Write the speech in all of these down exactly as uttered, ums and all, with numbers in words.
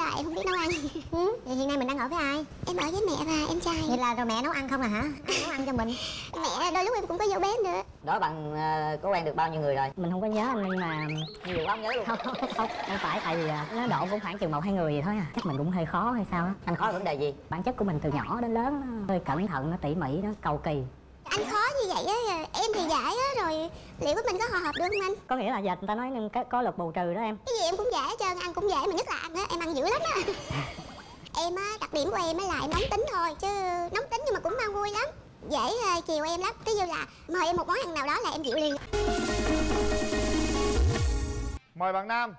lại em không biết nấu ăn. Ừ, vậy hiện nay mình đang ở với ai? Em ở với mẹ và em trai. Vậy là rồi mẹ nấu ăn không à hả? Ai nấu ăn cho mình? Mẹ đôi lúc em cũng có vô bếp nữa. Đó bạn uh, có quen được bao nhiêu người rồi? Mình không có nhớ anh nhưng mà Nhiều quá không nhớ luôn. không, không, không, không phải tại vì nó độ cũng khoảng chừng một hai người vậy thôi à. Chắc mình cũng hơi khó hay sao á. Anh khó vấn đề gì? Bản chất của mình từ nhỏ đến lớn nó hơi cẩn thận, nó tỉ mỉ, nó cầu kỳ. Anh khó như vậy á, em thì giỏi á, rồi liệu của mình có hòa hợp được không anh? Có nghĩa là giờ người ta nói có, có luật bù trừ đó em. Cái gì em cũng dễ hết trơn, ăn cũng dễ, mà nhất là ăn á, em ăn dữ lắm á. Em á, đặc điểm của em á là em nóng tính thôi, chứ nóng tính nhưng mà cũng mang vui lắm. Dễ uh, chiều em lắm, ví dụ là mời em một món ăn nào đó là em chịu liền. Mời bạn Nam.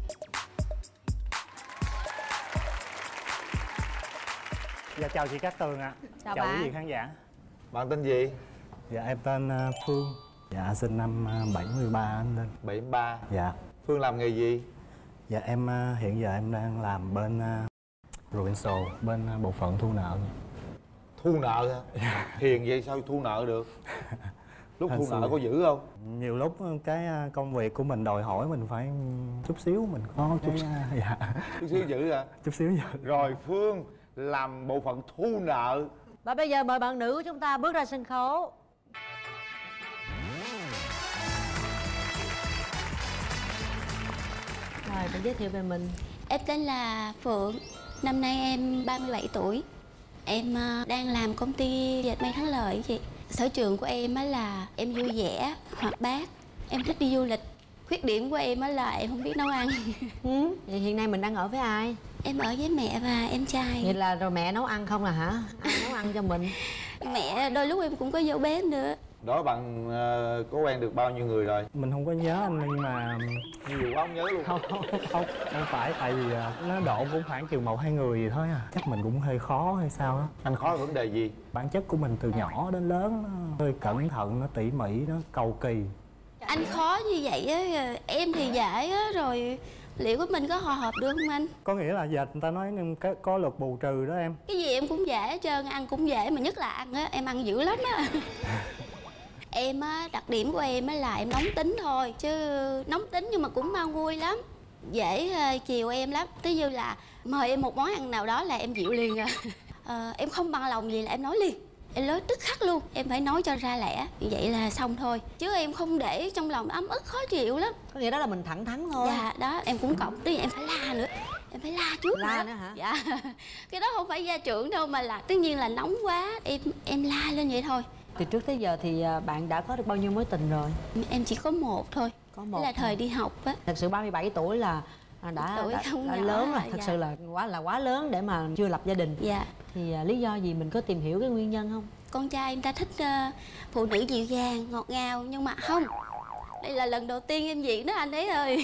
Dạ chào chị Cát Tường ạ. À. Chào, chào bạn. quý vị khán giả. Bạn tên gì? Dạ em tên uh, Phương. Dạ sinh năm uh, bảy mươi ba anh Linh. bảy mươi ba. Dạ. Phương làm nghề gì? Dạ em uh, hiện giờ em đang làm bên uh, Robinsol, bên uh, bộ phận thu nợ. Thu nợ hả? Hiền vậy sao thu nợ được? Lúc thu nợ có dữ không? Nhiều lúc cái uh, công việc của mình đòi hỏi mình phải chút xíu mình có chút cái, uh, dạ. Chút xíu dữ hả? Chút xíu dữ. Rồi Phương làm bộ phận thu nợ. Và bây giờ mời bạn nữ của chúng ta bước ra sân khấu. Rồi, bạn giới thiệu về mình. Em tên là Phượng, năm nay em ba mươi bảy tuổi. Em đang làm công ty dệt may Thắng Lợi chị. Sở trường của em là em vui vẻ, hoạt bát. Em thích đi du lịch. Khuyết điểm của em là em không biết nấu ăn. Ừ. Vậy hiện nay mình đang ở với ai? Em ở với mẹ và em trai. Vậy là rồi mẹ nấu ăn không là hả? Ai nấu ăn cho mình? Mẹ đôi lúc em cũng có vô bếp nữa. Đó bạn uh, có quen được bao nhiêu người rồi? Mình không có nhớ anh nhưng mà Nhiều quá không nhớ luôn. không không không không phải tại vì uh, nó độ cũng khoảng chừng một hai người vậy thôi à. Chắc mình cũng hơi khó hay sao đó. Anh khó vấn đề gì? Bản chất của mình từ nhỏ đến lớn nó hơi cẩn thận, nó tỉ mỉ, nó cầu kỳ. Anh khó như vậy á, em thì dễ á, rồi liệu của mình có hòa hợp được không anh? Có nghĩa là giờ người ta nói có, có luật bù trừ đó em. Cái gì em cũng dễ hết trơn, ăn cũng dễ, mà nhất là ăn á, em ăn dữ lắm á. Em á, đặc điểm của em á là em nóng tính thôi, chứ nóng tính nhưng mà cũng mang vui lắm. Dễ uh, chiều em lắm, tới như là mời em một món ăn nào đó là em chịu liền à. uh, Em không bằng lòng gì là em nói liền. Em nói tức khắc luôn, em phải nói cho ra lẽ, như vậy là xong thôi. Chứ em không để trong lòng ấm ức khó chịu lắm. Có nghĩa đó là mình thẳng thắn thôi. Dạ, đó, em cũng cộng, tức là em phải la nữa. Em phải la trước La nữa. nữa hả? Dạ. Cái đó không phải gia trưởng đâu, mà là tất nhiên là nóng quá, em em la lên vậy thôi. Từ trước tới giờ thì bạn đã có được bao nhiêu mối tình rồi? Em chỉ có một thôi. Có một. Đó là thời đi học á. Thật sự ba mươi bảy tuổi là đã, tuổi đã, không đã nhỏ lớn rồi, rồi, thật dạ. sự là quá là quá lớn để mà chưa lập gia đình. Dạ. Thì uh, lý do gì mình có tìm hiểu cái nguyên nhân không? Con trai em ta thích uh, phụ nữ dịu dàng, ngọt ngào, nhưng mà không. Đây là lần đầu tiên em diễn đó anh ấy ơi.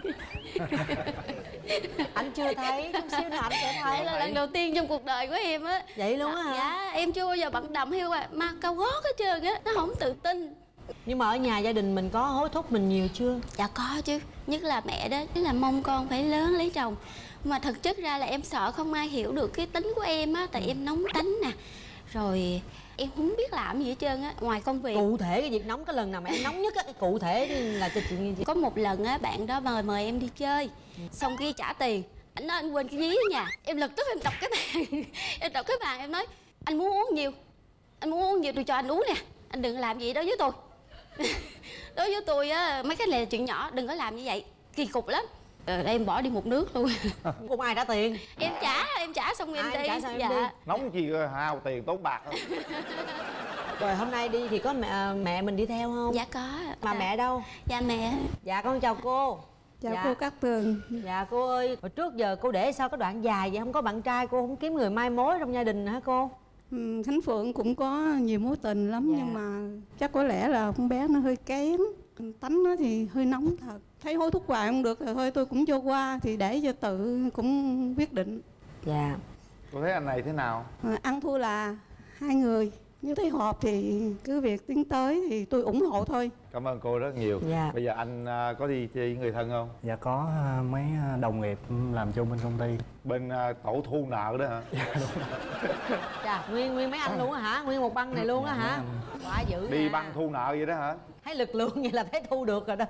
Anh chưa thấy, chút xíu nữa anh sẽ thấy. Đây là lần đầu tiên trong cuộc đời của em á. Vậy luôn á hả? Dạ, em chưa bao giờ bận đầm hay mà cao gót hết trơn á, nó không tự tin. Nhưng mà ở nhà gia đình mình có hối thúc mình nhiều chưa? Dạ có chứ, nhất là mẹ đó, tức là mong con phải lớn lấy chồng. Mà thực chất ra là em sợ không ai hiểu được cái tính của em á, tại em nóng tính nè. Rồi em không biết làm gì hết trơn á, ngoài công việc. Cụ thể cái việc nóng cái lần nào mà em nóng nhất á, cụ thể là cho chị nghe chị. Có một lần á, bạn đó mời mời em đi chơi, xong kia trả tiền. Anh nói anh quên cái ví ở nhà. Em lập tức em đập cái bàn. Em đập cái bàn, em nói anh muốn uống nhiều, anh muốn uống nhiều tôi cho anh uống nè. Anh đừng làm gì đó với tôi. Đối với tôi á, mấy cái này là chuyện nhỏ, đừng có làm như vậy, kỳ cục lắm. Rồi em bỏ đi một nước luôn. Không ai trả tiền. Em trả, em trả xong em À, đi. trả xong em dạ. đi. Nóng chi hao tiền tốn bạc không? Rồi hôm nay đi thì có mẹ mẹ mình đi theo không? Dạ có. Mà dạ. mẹ đâu? Dạ mẹ. Dạ con chào cô. Chào dạ. cô Cát Tường. Dạ cô ơi, hồi trước giờ cô để sao cái đoạn dài vậy, không có bạn trai cô không kiếm người mai mối trong gia đình hả cô? Ừ, Khánh Phượng cũng có nhiều mối tình lắm. Dạ. Nhưng mà chắc có lẽ là con bé nó hơi kém. Tánh nó thì hơi nóng thật. Thấy hối thúc hoài không được rồi thôi tôi cũng vô qua, thì để cho tự cũng quyết định. Dạ. Cô thấy anh này thế nào? À, ăn thua là hai người, nếu thấy hợp thì cứ việc tiến tới thì tôi ủng hộ thôi. Cảm ơn cô rất nhiều. Dạ. Bây giờ anh có đi chơi với người thân không? Dạ có uh, mấy đồng nghiệp làm chung bên công ty. Bên uh, tổ thu nợ đó hả? Dạ đúng. Chà, nguyên nguyên mấy anh luôn á hả? Nguyên một băng này luôn á hả? Quá dữ. Đi nha. băng thu nợ vậy đó hả? Thấy lực lượng vậy là thấy thu được rồi đó.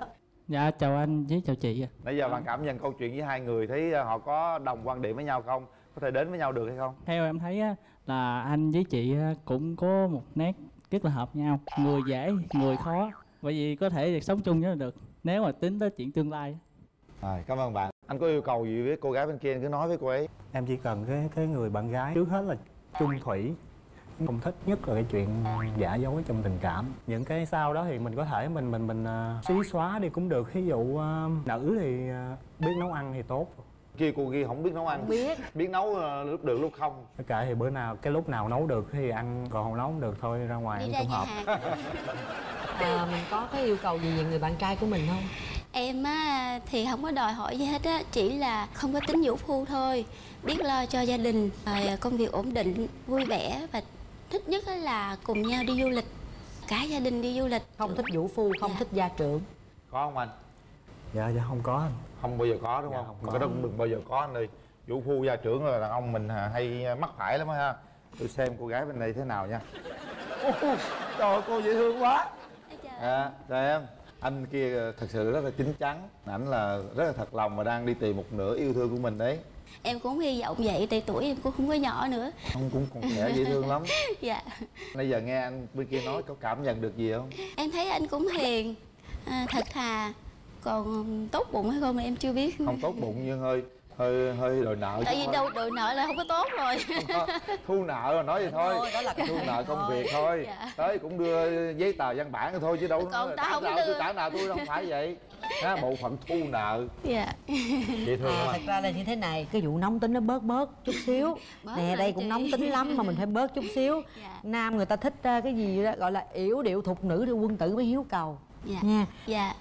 Dạ chào anh với chào chị. Nãy giờ bạn cảm nhận câu chuyện với hai người, thấy họ có đồng quan điểm với nhau không? Có thể đến với nhau được hay không? Theo em thấy á, là anh với chị cũng có một nét rất là hợp nhau. Người dễ, người khó. Bởi vì có thể được sống chung với được. Nếu mà tính tới chuyện tương lai. Rồi, cảm ơn bạn. Anh có yêu cầu gì với cô gái bên kia anh cứ nói với cô ấy. Em chỉ cần cái cái người bạn gái trước hết là chung thủy. Không thích nhất là cái chuyện giả dối trong tình cảm. Những cái sau đó thì mình có thể mình mình mình uh, xí xóa đi cũng được. Ví dụ uh, nữ thì uh, biết nấu ăn thì tốt. Kia cô kia không biết nấu ăn. Không biết. Biết nấu uh, lúc được lúc không. Tất cả thì bữa nào cái lúc nào nấu được thì ăn, còn không nấu không được thôi ra ngoài Đi ăn ra tổng nhà hợp. hàng. À, mình có cái yêu cầu gì về người bạn trai của mình không? Em á thì không có đòi hỏi gì hết á, chỉ là không có tính vũ phu thôi, biết lo cho gia đình, rồi công việc ổn định, vui vẻ và thích nhất là cùng nhau đi du lịch, cả gia đình đi du lịch. Không thích vũ phu, không Dạ. thích gia trưởng. Có không anh? Dạ dạ không có anh. Không bao giờ có đúng Dạ, không? không Mà có. cái đó cũng đừng bao giờ có anh ơi. Vũ phu gia trưởng là đàn ông mình hay mắc phải lắm á ha. Tôi xem cô gái bên đây thế nào nha. Ô, trời ơi, cô dễ thương quá. À, rồi em, anh kia thật sự rất là chín chắn, ảnh là rất là thật lòng và đang đi tìm một nửa yêu thương của mình đấy. Em cũng hy vọng vậy, tại tuổi em cũng không có nhỏ nữa. Ông cũng còn trẻ dễ thương lắm. Dạ. Bây giờ nghe anh bên kia nói có cảm nhận được gì không? Em thấy anh cũng hiền, à, thật thà, còn tốt bụng hay không thì em chưa biết. Không tốt bụng nhưng hơi hơi hơi đòi nợ. Tại vì chứ đâu đòi nợ là không có tốt rồi. không có. Thu nợ rồi nói vậy thôi. Thôi, đó là Thu nợ công thôi. việc thôi. Dạ. Tới cũng đưa giấy tờ văn bản thôi chứ đâu Còn nói tao trả không nợ đưa. tôi trả nợ tôi không phải vậy. Ha, bộ phận thu nợ. Dạ. Dễ thương À, không thật anh? ra là như thế này, cái vụ nóng tính nó bớt bớt chút xíu. Bớt Nè rồi đây cũng chị. nóng tính lắm mà mình phải bớt chút xíu. Dạ. Nam người ta thích uh, cái gì đó gọi là yểu điệu thục nữ thì quân tử mới hiếu cầu. Dạ. Nha. Dạ.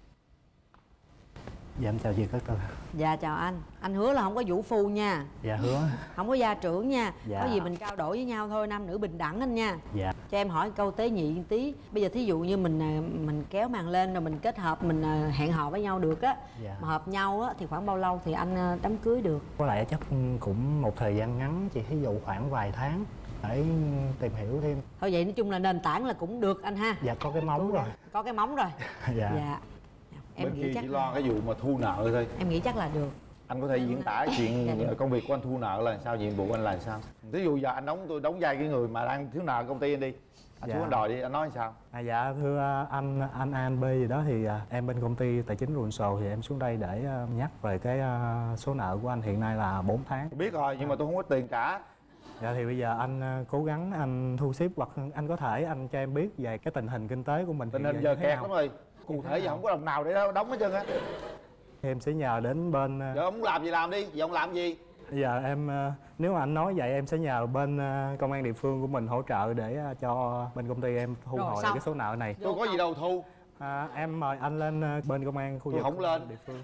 Dạ em chào chị Cát Tường. Dạ chào anh. Anh hứa là không có vũ phu nha. Dạ hứa. Không có gia trưởng nha. Dạ. Có gì mình trao đổi với nhau thôi, nam nữ bình đẳng anh nha. Dạ. Cho em hỏi câu tế nhị một tí. Bây giờ thí dụ như mình à, mình kéo màn lên rồi mình kết hợp, mình à, hẹn hò với nhau được á. Dạ. Mà hợp nhau á thì khoảng bao lâu thì anh à, đám cưới được? Có lẽ chắc cũng một thời gian ngắn chị, ví dụ khoảng vài tháng để tìm hiểu thêm. Thôi vậy nói chung là nền tảng là cũng được anh ha. Dạ có cái móng rồi. Có cái móng rồi. Dạ. Dạ. Em Bên nghĩ kia chắc chỉ lo cái vụ mà thu nợ thôi. em nghĩ chắc là được. Anh có thể diễn tả chuyện Dạ được. công việc của anh thu nợ là sao, nhiệm vụ anh là sao? Ví dụ giờ anh đóng tôi đóng vai cái người mà đang thiếu nợ công ty anh đi. Anh Dạ. xuống anh đòi đi, anh nói làm sao? À, dạ thưa anh anh A anh B gì đó thì à, em bên công ty tài chính Ruộng Sồ thì em xuống đây để à, nhắc về cái à, số nợ của anh hiện nay là bốn tháng. Tôi biết rồi nhưng mà tôi không có tiền trả. Dạ thì bây giờ anh à, cố gắng anh thu xếp, hoặc anh có thể anh cho em biết về cái tình hình kinh tế của mình. Tình hiện hình giờ giờ như thế kẹt nào. lắm rồi. Cụ thể giờ không có đồng nào để đóng hết trơn á. Em sẽ nhờ đến bên à, Giờ ông muốn làm gì làm đi, giờ ông làm gì? bây giờ em à, nếu mà anh nói vậy em sẽ nhờ bên à, công an địa phương của mình hỗ trợ để à, cho bên công ty em thu Rồi, hồi lại xong. cái số nợ này. Tôi có gì đâu thu. À, em mời anh lên à, bên công an khu Tôi vực không lên. địa phương.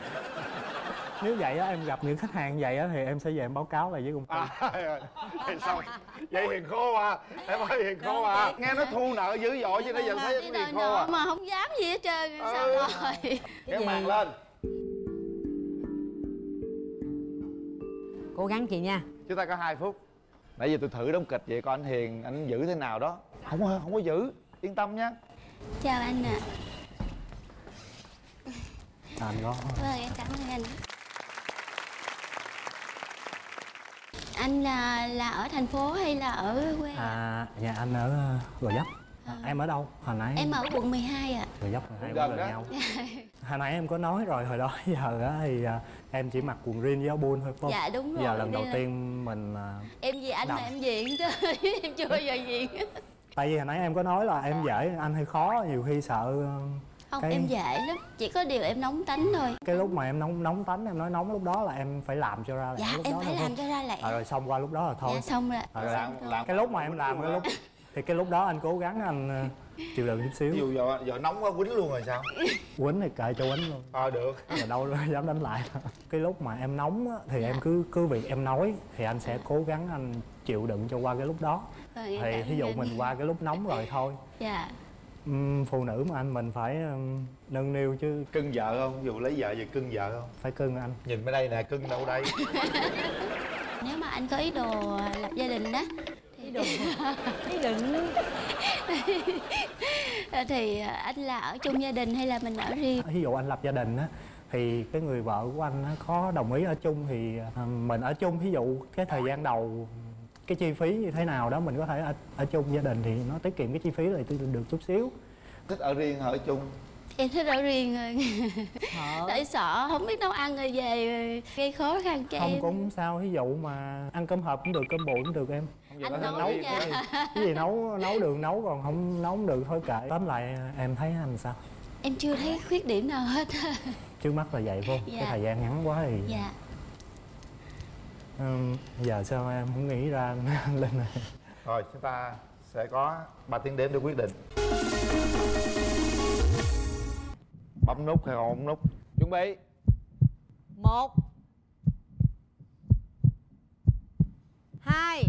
Nếu vậy á, em gặp những khách hàng vậy á, thì em sẽ về em báo cáo lại với công ty. À, thì xong. Vậy hiền khô à. Em ơi hiền khô à. Nghe nó thu nợ dữ dội chứ nãy giờ thấy Đi hiền đòi khô nợ à. mà không dám gì hết trơn. Sao Ừ. rồi? Kéo gì? màn lên. Cố gắng chị nha. Chúng ta có hai phút. Nãy giờ tôi thử đóng kịch vậy coi anh hiền, anh giữ thế nào đó. Không có, không có giữ. Yên tâm nhé. Chào anh ạ. Anh có Vâng, em cảm ơn anh. Anh là là ở thành phố hay là ở quê? à nhà anh ở ờ, Gò Vấp. À, em ở đâu hồi nãy? Em ở quận mười hai ạ. Gò Vấp hai Gần gần đó. nhau. Hồi nãy em có nói rồi, hồi đó giờ á thì à, em chỉ mặc quần jean với áo buôn thôi phải không? Dạ đúng rồi. Giờ lần đây đầu là- tiên mình à, Em vì anh Đồng. mà em diện chứ em chưa bao giờ diện. tại vì hồi nãy em có nói là em dễ, anh hơi khó, nhiều khi sợ ờ, Không, Cái- em dễ lắm. Chỉ có điều em nóng tánh thôi. cái lúc mà em nóng nóng tánh, em nói nóng lúc đó là em phải làm cho ra lẽ. Dạ lúc em đó phải là làm thôi. cho ra lẽ. À, rồi xong qua lúc đó là thôi. Dạ xong rồi. À, rồi Làm, làm. cái lúc mà em làm cái lúc thì cái lúc đó anh cố gắng anh ờ, chịu đựng chút Ví xíu. dụ giờ, giờ nóng quá quýnh luôn rồi sao? Quýnh thì kệ cho quýnh luôn. Ờ được. Mà đâu có dám đánh lại đâu. Cái lúc mà em nóng á, thì em cứ cứ việc em nói thì anh sẽ cố gắng anh chịu đựng cho qua cái lúc đó. Vâng, em Thì cảm ví dụ ơn mình anh. qua cái lúc nóng rồi thôi. Dạ. Ừm, phụ nữ mà anh mình phải ừm, nâng niu chứ, Cưng vợ không? Ví dụ lấy vợ về cưng vợ không? phải cưng anh. Nhìn bên đây nè, cưng đâu đây? Nếu mà anh có ý đồ lập gia đình đó Ý đừng. Ý đừng. Thì anh là ở chung gia đình hay là mình ở riêng? Ví dụ anh lập gia đình á thì cái người vợ của anh á có đồng ý ở chung thì à, mình ở chung. Ví dụ cái thời gian đầu cái chi phí như thế nào đó mình có thể ở, ở chung gia đình thì nó tiết kiệm cái chi phí lại được chút xíu. Thích ở riêng hay ở chung? Em thích ở riêng rồi. Ờ. Tại sợ không biết nấu ăn rồi về gây khó khăn cho Không em. cũng sao, ví dụ mà ăn cơm hộp cũng được, cơm bụi cũng được em. Không, Anh nấu nấu nha. cái gì, cái gì nấu nấu được nấu, còn không nấu không được thôi kệ. Tóm lại em thấy anh sao? Em chưa thấy khuyết điểm nào hết. Trước mắt là vậy vô. Dạ. Cái thời gian ngắn quá thì Dạ. Ừm, giờ sao em không nghĩ ra lên này. Rồi chúng ta sẽ có ba tiếng đếm để quyết định. Bấm nút hay không bấm nút? Chuẩn bị. Một, hai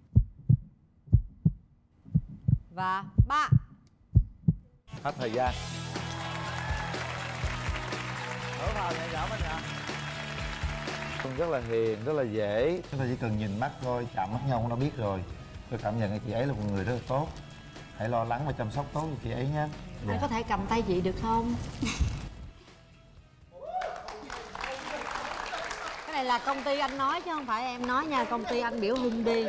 và ba. Hết thời gian. Thở vào nhẹ nhõm anh ạ. Rất là hiền, rất là dễ. Chúng ta chỉ cần nhìn mắt thôi, chạm mắt nhau cũng đã biết rồi. Tôi cảm nhận chị ấy là một người rất là tốt. Hãy lo lắng và chăm sóc tốt cho chị ấy nhé. Anh có thể cầm tay chị được không? Cái này là công ty anh nói chứ không phải em nói nha. Công ty anh biểu hung đi.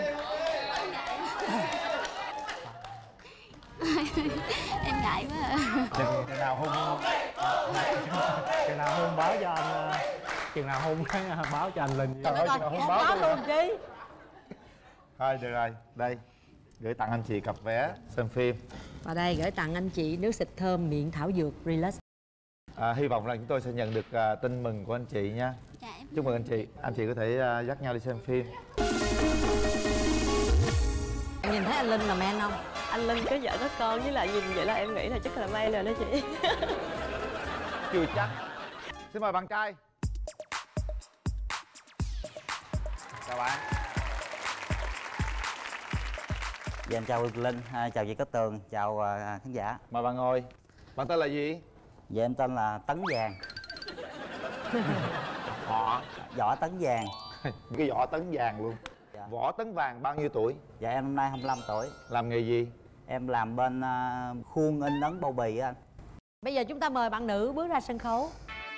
Em ngại quá à. Chừng cái nào hung Chừng nào hôn báo cho anh, chừng nào hôn báo cho anh Linh. Trời ơi, chừng nào hung báo báo tôi luôn chi. Thôi được rồi, đây gửi tặng anh chị cặp vé xem phim. Và đây gửi tặng anh chị nước xịt thơm miệng thảo dược Relax. À, hy vọng rằng chúng tôi sẽ nhận được à, tin mừng của anh chị nha. Dạ, em... Chúc mừng anh chị. Anh chị có thể à, dắt nhau đi xem phim. Em nhìn thấy anh Linh là man không? Anh Linh có vợ có con, với lại nhìn vậy là em nghĩ là chắc là may rồi đó chị. Chưa chắc. Xin mời bạn trai. Chào bạn. Dạ em chào Linh, à, chào chị Cát Tường, chào à, khán giả. Mời bạn ngồi. Bạn tên là gì? Dạ em tên là Tấn Vàng. Họ. Võ Tấn Vàng. Cái võ tấn vàng luôn. Dạ. Võ tấn vàng bao nhiêu tuổi? Dạ em năm nay hai mươi lăm tuổi. Làm nghề gì? Em làm bên à, khuôn in ấn bao bì á anh. Bây giờ chúng ta mời bạn nữ bước ra sân khấu.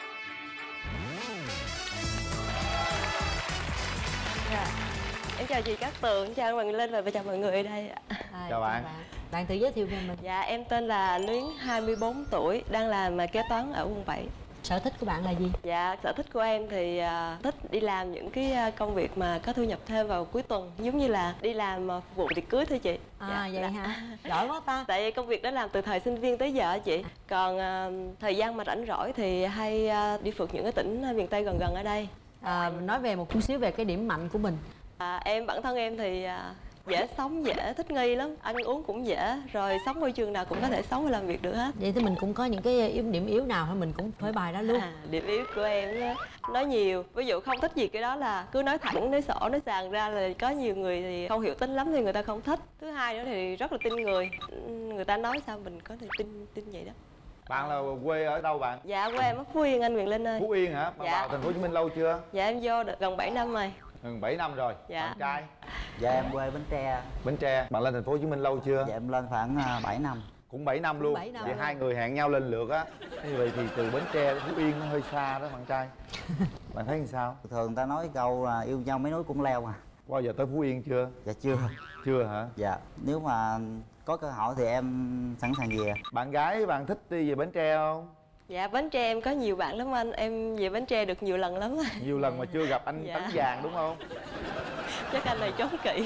Dạ. Em chào chị Cát Tường, chào Hoàng Linh và chào mọi người ở đây ạ. À, Chào bạn. bạn. Bạn tự giới thiệu về mình. Dạ em tên là Luyến, hai mươi bốn tuổi, đang làm kế toán ở quận bảy. Sở thích của bạn là gì? Dạ sở thích của em thì uh, thích đi làm những cái uh, công việc mà có thu nhập thêm vào cuối tuần, giống như là đi làm uh, phục vụ tiệc cưới thôi chị. À Dạ, vậy là... hả? Giỏi quá ta. Tại vì công việc đó làm từ thời sinh viên tới giờ chị. Còn uh, thời gian mà rảnh rỗi thì hay uh, đi phượt những cái tỉnh miền Tây gần gần ở đây. À, nói về một chút xíu về cái điểm mạnh của mình. À, em bản thân em thì à, dễ sống, dễ thích nghi lắm, ăn uống cũng dễ, rồi sống môi trường nào cũng có thể sống và làm việc được hết. Vậy thì mình cũng có những cái yếu điểm yếu nào thôi mình cũng phơi bày ra luôn. À, điểm yếu của em á, nói nhiều, ví dụ không thích gì cái đó là cứ nói thẳng, nói sổ, nói sàng ra, là có nhiều người thì không hiểu tính lắm thì người ta không thích. Thứ hai nữa thì rất là tin người, người ta nói sao mình có thể tin tin vậy đó. Bạn là quê ở đâu bạn? Dạ quê em ở Phú Yên anh Quyền Linh ơi. Phú Yên hả? Bạn Dạ. vào thành phố Hồ Chí Minh lâu chưa? Dạ em vô được gần bảy năm rồi. Gần bảy năm rồi. Dạ. Bạn trai? Dạ em quê Bến Tre. Bến Tre. Bạn lên thành phố Hồ Chí Minh lâu chưa? Dạ em lên khoảng uh, bảy năm. Cũng bảy năm luôn. bảy năm Vậy luôn. hai người hẹn nhau lên lượt á. Như vậy thì từ Bến Tre đến Phú Yên nó hơi xa đó bạn trai. Bạn thấy làm sao? Thường người ta nói câu là yêu nhau mấy núi cũng leo mà. Bao giờ tới Phú Yên chưa? Dạ chưa. Chưa hả? Dạ nếu mà có cơ hội thì em sẵn sàng về. Bạn gái bạn thích đi về Bến Tre không? Dạ Bến Tre em có nhiều bạn lắm anh, em về Bến Tre được nhiều lần lắm. Nhiều lần mà chưa gặp anh Dạ. Tấn Vàng đúng không? Chắc anh này trốn kỹ.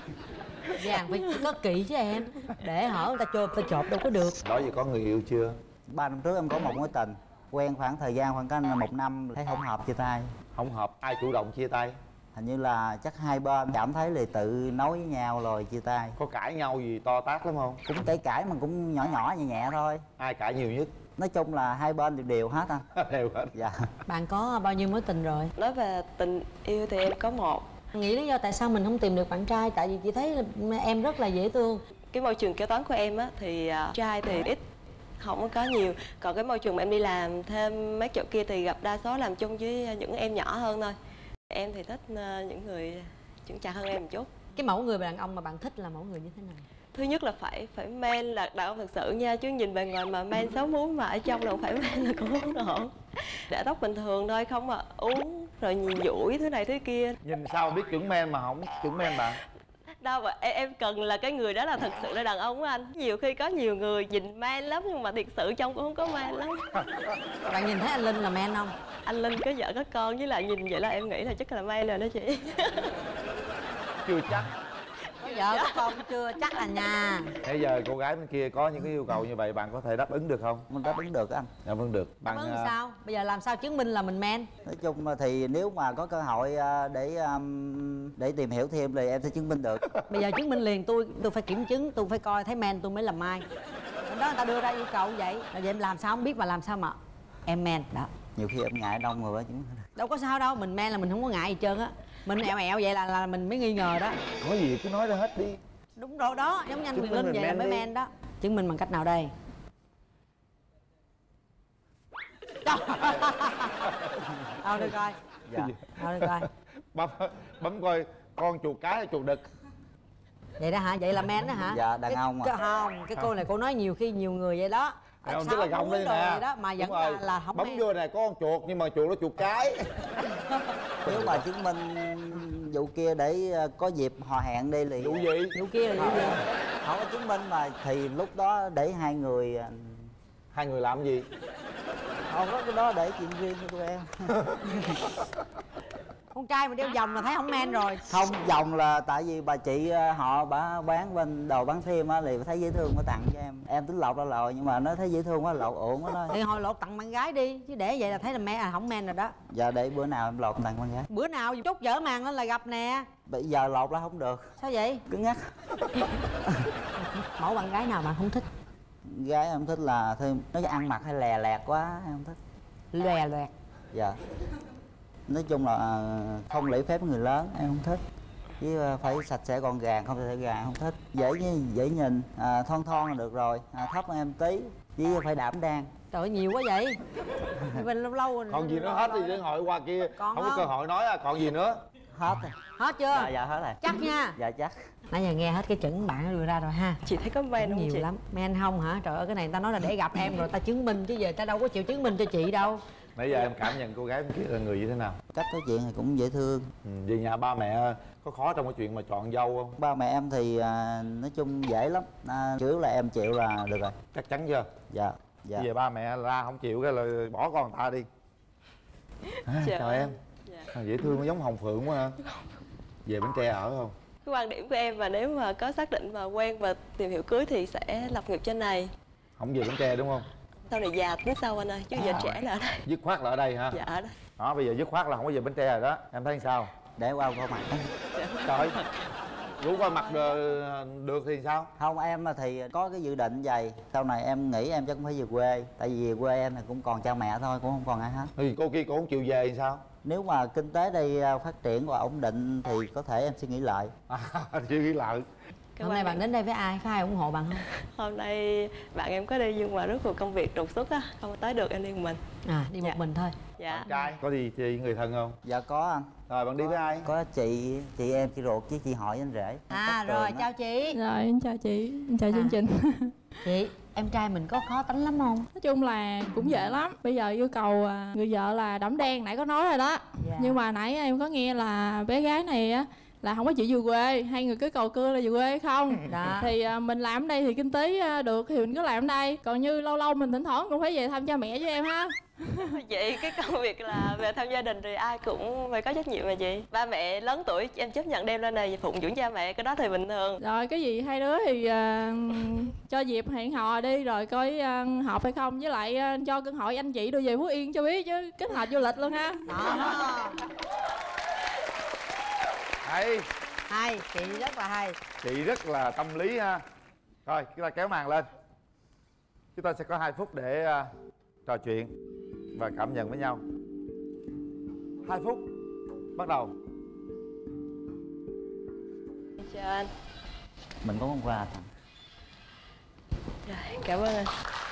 Vàng phải có kỹ chứ em. Để hở người ta chộp, ta chộp đâu có được. Đó giờ có người yêu chưa? Ba năm trước em có một mối tình, quen khoảng thời gian khoảng cách một năm thấy không hợp chia tay. Không hợp, ai chủ động chia tay? Hình như là chắc hai bên cảm thấy là tự nói với nhau rồi chia tay. Có cãi nhau gì to tát lắm không? Cũng cãi cãi mà cũng nhỏ nhỏ nhẹ nhẹ thôi. Ai cãi nhiều nhất? Nói chung là hai bên đều đều hết anh. Đều hết. Dạ. Bạn có bao nhiêu mối tình rồi? Nói về tình yêu thì em có một. Nghĩ lý do tại sao mình không tìm được bạn trai? Tại vì chị thấy là em rất là dễ thương. Cái môi trường kế toán của em á thì uh, trai thì ít, không có nhiều. Còn cái môi trường mà em đi làm thêm mấy chỗ kia thì gặp đa số làm chung với những em nhỏ hơn thôi. Em thì thích uh, những người trưởng chạc hơn em một chút. Cái mẫu người đàn ông mà bạn thích là mẫu người như thế nào? Thứ nhất là phải phải men là đàn ông thật sự nha, chứ nhìn bề ngoài mà men sáu múi mà ở trong là không phải men là cũng không ổn. Để tóc bình thường thôi, không mà uống rồi nhìn duỗi thứ này thứ kia. Nhìn sao biết chuẩn men mà không chuẩn men bạn? Đâu mà em, em cần là cái người đó là thật sự là đàn ông của anh. Nhiều khi có nhiều người nhìn men lắm nhưng mà thiệt sự trong cũng không có men lắm. Bạn nhìn thấy anh Linh là men không? Anh Linh có vợ có con, với lại nhìn vậy là em nghĩ là chắc là men rồi đó chị. Chưa chắc. Có vợ có con chưa chắc là nha. Bây giờ cô gái bên kia có những cái yêu cầu như vậy, bạn có thể đáp ứng được không? Mình đáp ứng được anh. Đáp ứng được. Đáp ứng sao? Bây giờ làm sao chứng minh là mình men? Nói chung thì nếu mà có cơ hội à, để um, để tìm hiểu thêm thì em sẽ chứng minh được. Bây giờ chứng minh liền, tôi tôi phải kiểm chứng, tôi phải coi thấy men tôi mới làm mai. Bên đó người ta đưa ra yêu cầu vậy, rồi vậy em làm sao không biết mà làm sao mà em men đó. Nhiều khi em ngại đông rồi đó chứ. Đâu có sao đâu, mình men là mình không có ngại gì trơn á. Mình ẹo ẹo vậy là là mình mới nghi ngờ đó. Có gì cứ nói ra hết đi. Đúng rồi đó, giống như anh Chứng Quyền minh Linh mình vậy là men mới đi. men đó. Chứng minh bằng cách nào đây? Đâu đi coi. Dạ. Đâu đi coi. Bấm, bấm coi con chuột cái hay chuột đực. Vậy đó hả? Vậy là men đó hả? Dạ, đàn cái, ông à. cái, không, cái cô này cô nói nhiều khi nhiều người vậy đó. Đàn ông tức là gồng đây nè. Đó, mà vẫn Đúng là, rồi. là không Bấm men. vô này có con chuột nhưng mà chuột nó chuột cái. Nếu mà chứng minh vụ kia để à, có dịp hò hẹn đi thì Vụ gì? Vụ kia là vụ gì? không có chứng minh mà thì lúc đó để hai người à, Hai người làm gì? không có cái đó để chuyện riêng của tụi em. Con trai mà đeo vòng là thấy không men rồi. Không, vòng là tại vì bà chị à, họ bà bán bên đồ bán thêm á thì thấy dễ thương mới tặng cho em. Em tính lột ra rồi nhưng mà nó thấy dễ thương quá lột ổn quá thôi. Thì hồi lột tặng bạn gái đi, chứ để vậy là thấy là men à không men rồi đó. Dạ để bữa nào em lột tặng con gái. Bữa nào trút dở màn lên là gặp nè. Bây giờ lột ra không được, Sao vậy? cứng nhắc. Mẫu bạn gái nào bạn không thích? Gái em thích là thêm nó ăn mặc hay lè lẹt quá em không thích. Lòe loẹt. Dạ. Nói chung là không lễ phép người lớn em không thích. Chứ phải sạch sẽ gọn gàng, không thể gàng không thích. Dễ dễ nhìn, à, thon thon là được rồi, à, thấp hơn em tí. Chứ phải đảm đang. Trời ơi, nhiều quá vậy. Mình lâu lâu rồi. Còn gì nữa hết thì đến hội qua kia. Còn Không có không? cơ hội nói à, còn gì nữa? Hết rồi. Hết chưa? Dạ dạ hết rồi. Chắc nha. Dạ chắc. Nãy giờ nghe hết cái chuẩn bạn đưa ra rồi ha. Chị thấy có men Cũng không nhiều chị? lắm. Men không hả? Trời ơi, cái này ta nói là để gặp em rồi ta chứng minh, chứ giờ ta đâu có chịu chứng minh cho chị đâu. Nãy giờ em cảm nhận cô gái bên kia là người như thế nào? Cách nói chuyện thì cũng dễ thương. Ừ, về nhà ba mẹ có khó trong cái chuyện mà chọn dâu không? Ba mẹ em thì à, nói chung dễ lắm, à, chủ yếu là em chịu là được rồi. Chắc chắn chưa? Dạ dạ. Về ba mẹ ra không chịu cái là bỏ con người ta đi. À, Dạ. chào em. Dạ. À, dễ thương, nó giống Hồng Phượng quá ha. Về Bến Tre ở không? Cái quan điểm của em là nếu mà có xác định mà quen và tìm hiểu cưới thì sẽ lập nghiệp trên này. Không về Bến Tre đúng không? Sau này già tính sau anh ơi, chứ giờ À. trẻ là ở đây. Dứt khoát là ở đây ha? Dạ ở đây. Đó, bây giờ dứt khoát là không có về Bến Tre rồi đó. Em thấy sao? Để qua coi mặt. Trời, rủ coi mặt được, được thì sao? Không, em thì có cái dự định vậy. Sau này em nghĩ em chắc cũng phải về quê. Tại vì về quê em thì cũng còn cha mẹ thôi, cũng không còn ai hết. Thì cô kia cô không chịu về thì sao? Nếu mà kinh tế đây phát triển và ổn định thì có thể em suy nghĩ lại. À, suy nghĩ lại. Cái Hôm nay quan bạn điểm- đến đây với ai? Có ai ủng hộ bạn không? Hôm nay bạn em có đi nhưng mà rất nhiều công việc đột xuất á, không có tới được, em đi một mình. À, đi một Dạ. mình thôi. Dạ. Bạn trai có đi chơi với người thân không? Dạ có anh. Rồi bạn đi với ai? Có chị, chị em, chị ruột với chị họ với anh rể. À Cát rồi, Tường á. chào chị. Rồi, em chào chị, em chào À. chương trình. Chị, em trai mình có khó tính lắm không? Nói chung là cũng dễ lắm. Bây giờ yêu cầu à, người vợ là đẫm đen, nãy có nói rồi đó. Dạ. Nhưng mà nãy em có nghe là bé gái này á là không có chịu về quê, hai người cứ cầu cưa là về quê hay không. Đó. Thì à, mình làm ở đây thì kinh tế à, được thì mình cứ làm ở đây. Còn như lâu lâu mình thỉnh thoảng cũng phải về thăm cha mẹ với em ha. Vậy cái công việc là về thăm gia đình thì ai cũng phải có trách nhiệm mà chị. Ba mẹ lớn tuổi em chấp nhận đem lên này phụng dưỡng cha mẹ, cái đó thì bình thường. Rồi cái gì hai đứa thì à, cho dịp hẹn hò đi rồi coi à, hợp hay không. Với lại à, cho cơ hội anh chị đưa về Phú Yên cho biết chứ, kết hợp du lịch luôn ha. Đó. Hay, Hay, chị rất là hay. chị rất là tâm lý ha. Rồi, chúng ta kéo màn lên. Chúng ta sẽ có hai phút để à, trò chuyện và cảm nhận với nhau. Hai phút, bắt đầu. Chào anh. Mình có món quà tặng. Rồi, cảm ơn anh.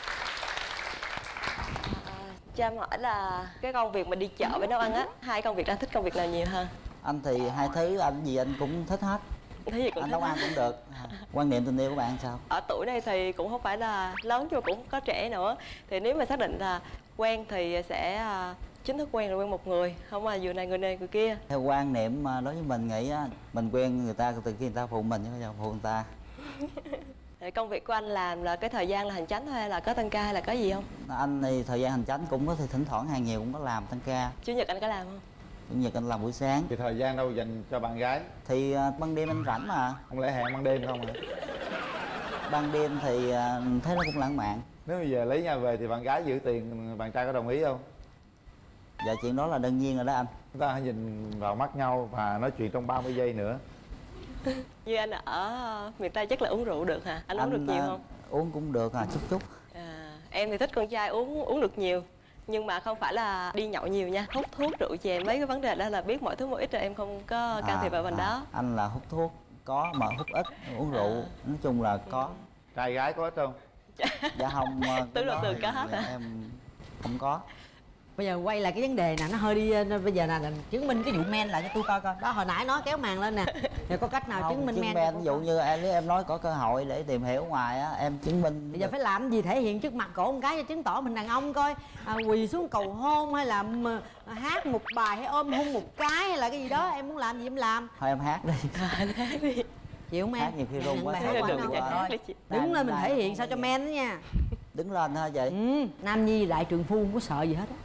À, cho em hỏi là cái công việc mà đi chợ với nấu ăn á, hai công việc anh thích công việc nào nhiều hơn? Anh thì hai thứ anh gì anh cũng thích hết. Thấy gì cũng anh thích. nấu ăn cũng được. À, quan niệm tình yêu của bạn sao? Ở tuổi này thì cũng không phải là lớn nhưng mà cũng có trẻ nữa. Thì nếu mà xác định là quen thì sẽ à, chính thức quen là quen một người, không là vừa này người này người kia. Theo quan niệm mà đối với mình nghĩ á, mình quen người ta từ khi người ta phụ mình chứ không phải phụ người ta. Thì công việc của anh làm là cái thời gian là hành chánh thôi hay là có tăng ca hay là có gì không? Anh thì thời gian hành chánh cũng có, thì thỉnh thoảng hàng nhiều cũng có làm tăng ca. Chủ nhật anh có làm không? Chủ nhật anh làm buổi sáng. Thì thời gian đâu dành cho bạn gái? Thì uh, ban đêm anh rảnh mà. Không lẽ hẹn ban đêm không hả? Ban đêm thì uh, thấy nó cũng lãng mạn. Nếu mà về lấy nhà về thì bạn gái giữ tiền, bạn trai có đồng ý không? Dạ chuyện đó là đương nhiên rồi đó anh. Chúng ta hãy nhìn vào mắt nhau và nói chuyện trong ba mươi giây nữa. Như anh ở miền Tây chắc là uống rượu được hả? Anh, anh uống được nhiều uh, không? Uống cũng được à, chút chút. À, em thì thích con trai uống uống được nhiều. Nhưng mà không phải là đi nhậu nhiều nha. Hút thuốc, rượu chè, mấy cái vấn đề đó là biết mọi thứ một ít rồi em không có can thiệp vào phần à, đó. Anh là hút thuốc có mà hút ít, uống rượu à. Nói chung là có. Trai gái có ít không? Dạ không. Tứ là từ có hết hả? Em không có. Bây giờ quay lại cái vấn đề nè, nó hơi đi, bây giờ là chứng minh cái vụ men lại cho tôi coi coi. Đó hồi nãy nói kéo màn lên nè. Rồi có cách nào Không, chứng minh men? men ví dụ như em nếu em nói có cơ hội để tìm hiểu ngoài á, em chứng minh. Bây giờ phải làm gì thể hiện trước mặt cổ một cái cho chứng tỏ mình đàn ông coi. À, quỳ xuống cầu hôn hay là à, hát một bài hay ôm hôn một cái hay là cái gì đó, em muốn làm gì em làm. Thôi em hát đi. Hát đi. Chịu không em? Hát nhiều khi run quá. Hát quá đứng lên mình thể hiện sao cho men đó nha. Đứng lên thôi vậy. Ừ, nam nhi đại trượng phu không có sợ gì hết á.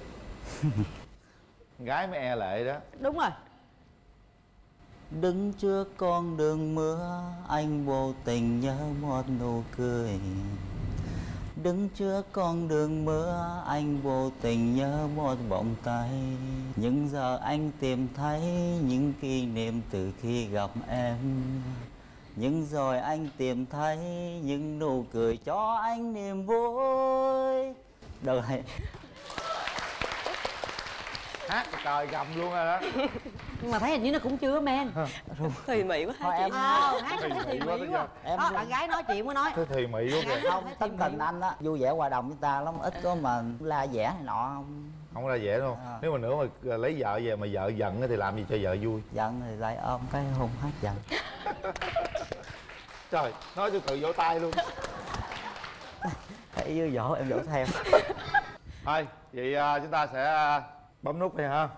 Gái mới e lệ đó. Đúng rồi. Đứng trước con đường mưa, anh vô tình nhớ một nụ cười. Đứng trước con đường mưa, anh vô tình nhớ một vòng tay. Nhưng giờ anh tìm thấy những kỷ niệm từ khi gặp em. Nhưng rồi anh tìm thấy những nụ cười cho anh niềm vui. Được rồi. Hát trời gầm luôn rồi đó. Nhưng mà thấy hình như nó cũng chưa men. Thùy mị quá Thôi hả em chị? Ờ, hát nó thấy Thùy thùy mị mị quá quá. em Đó, bạn gái nói chuyện mới nói. Thế thì mị luôn kìa. Không, tính tình anh á vui vẻ hòa đồng với ta lắm, ít có mà la vẻ này nọ không. Không ra dễ đâu. À. Nếu mà nữa mà lấy vợ về mà vợ giận thì làm gì cho vợ vui? Giận thì lại ôm cái hôn hát giận. Trời, nói tôi tự vỗ tay luôn. Thấy vui vỗ em vỗ theo. Thôi, vậy uh, chúng ta sẽ uh, bấm nút đi ha.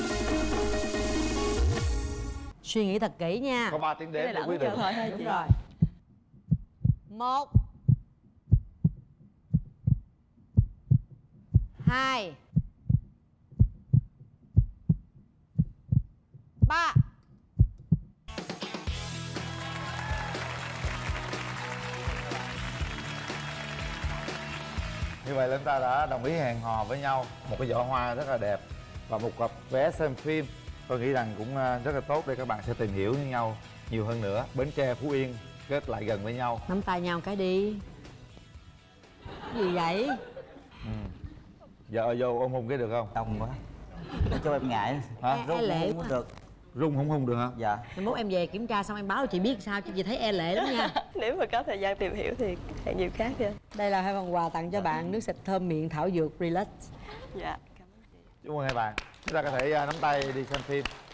Suy nghĩ thật kỹ nha. Có ba tiếng đếm để quyết định. Thôi thôi Đúng rồi. Một, hai, ba. Như vậy là chúng ta đã đồng ý hẹn hò với nhau. Một cái giỏ hoa rất là đẹp và một cặp vé xem phim. Tôi nghĩ rằng cũng rất là tốt để các bạn sẽ tìm hiểu với nhau nhiều hơn nữa. Bến Tre, Phú Yên kết lại gần với nhau. Nắm tay nhau cái đi. Cái gì vậy? Ừ. Vợ vô ôm hôn cái được không? Đông quá. Để cho em ngại. Hả? E, e Rung lệ cũng quá. được. Rung không hôn được hả? Dạ. Mai mốt em về kiểm tra xong em báo cho chị biết sao, chứ chị thấy e lệ lắm nha. Nếu mà có thời gian tìm hiểu thì hẹn dịp khác nha. Đây là hai phần quà tặng cho bạn, nước xịt thơm miệng thảo dược Relax. Dạ, cảm ơn chị. Chúc mừng hai bạn. Chúng ta có thể uh, nắm tay đi xem phim.